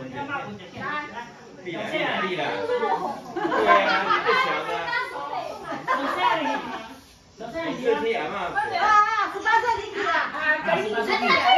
你啦，你啦，对啊，最强的。18岁你去啊？ 18岁你去啊？